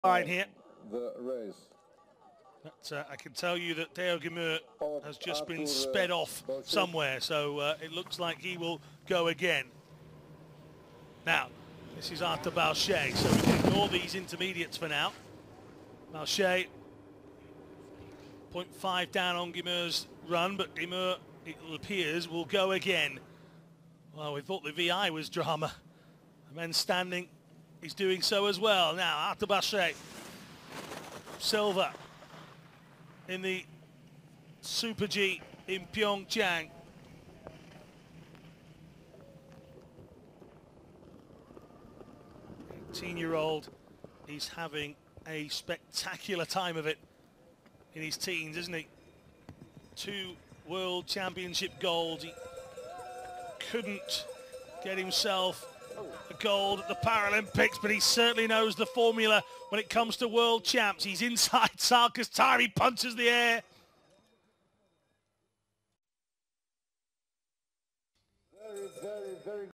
line here. The race. But I can tell you that Theo Gemur has just been sped off somewhere, so it looks like he will go again. Now, this is Arthur Bauchet, so we can ignore these intermediates for now. Bauchet, 0.5 down on Gemur's run, but Gemur, it appears, will go again. Well, we thought the VI was drama. The men standing, he's doing so as well. Now, Arthur Bauchet, silver in the Super G in Pyeongchang. Eighteen-year-old, he's having a spectacular time of it in his teens, isn't he? 2 World Championship golds. He couldn't get himself a gold at the Paralympics, but he certainly knows the formula when it comes to world champs. He's inside Salka's tire, he punches the air. Very, very